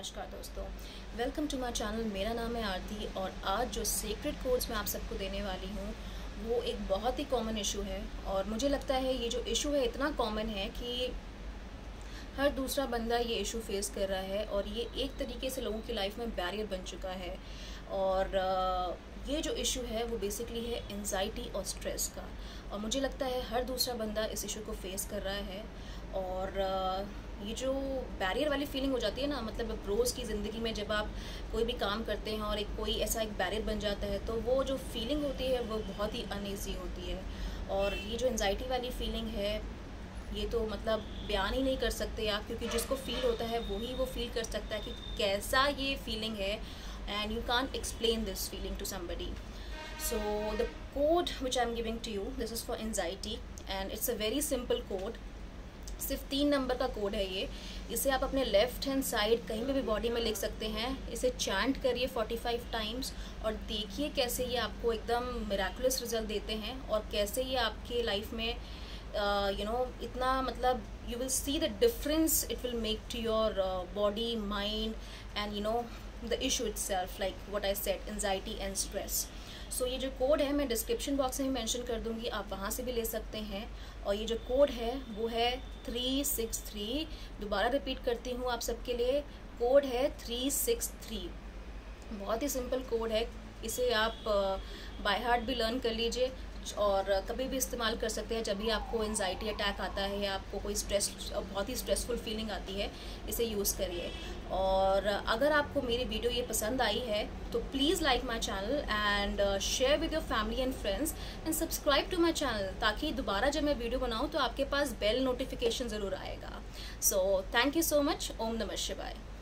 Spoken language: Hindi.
नमस्कार दोस्तों, वेलकम टू माय चैनल। मेरा नाम है आरती और आज जो सीक्रेट कोड्स मैं आप सबको देने वाली हूँ वो एक बहुत ही कॉमन इशू है। और मुझे लगता है ये जो इशू है इतना कॉमन है कि हर दूसरा बंदा ये इशू फेस कर रहा है और ये एक तरीके से लोगों की लाइफ में बैरियर बन चुका है। और ये जो इशू है वो बेसिकली है एंजाइटी और स्ट्रेस का। और मुझे लगता है हर दूसरा बंदा इस इशू को फेस कर रहा है। और ये जो बैरियर वाली फीलिंग हो जाती है ना, मतलब रोज़ की ज़िंदगी में जब आप कोई भी काम करते हैं और कोई ऐसा एक बैरियर बन जाता है तो वो जो फीलिंग होती है वो बहुत ही अनईज़ी होती है। और ये जो एंजाइटी वाली फीलिंग है ये तो मतलब बयान ही नहीं कर सकते आप, क्योंकि जिसको फील होता है वो फील कर सकता है कि कैसा ये फीलिंग है। And you can't explain this feeling to somebody. So the code which I am giving to you, this is for anxiety and it's a very simple code. सिर्फ 3 नंबर का कोड है ये। इसे आप अपने लेफ्ट हैंड साइड कहीं पे भी बॉडी में लिख सकते हैं। इसे चैंट करिए 45 टाइम्स और देखिए कैसे ये आपको एकदम मिराकुलस रिजल्ट देते हैं और कैसे ये आपके लाइफ में इतना मतलब you will see the difference it will make to your body, mind and the issue itself, like what I said, anxiety and stress. So ये जो कोड है मैं डिस्क्रिप्शन बॉक्स में भी मेंशन कर दूंगी, आप वहाँ से भी ले सकते हैं। और ये जो कोड है वो है 363। दोबारा रिपीट करती हूँ आप सबके लिए, कोड है 363। बहुत ही सिंपल कोड है, इसे आप बाय हार्ट भी लर्न कर लीजिए और कभी भी इस्तेमाल कर सकते हैं जब भी आपको एंजाइटी अटैक आता है या आपको कोई बहुत ही स्ट्रेसफुल फीलिंग आती है, इसे यूज़ करिए। और अगर आपको मेरी वीडियो ये पसंद आई है तो please like my channel and share with your family and friends and subscribe to my channel, ताकि दोबारा जब मैं वीडियो बनाऊँ तो आपके पास बेल नोटिफिकेशन ज़रूर आएगा। So thank you so much. ओम नमः शिवाय।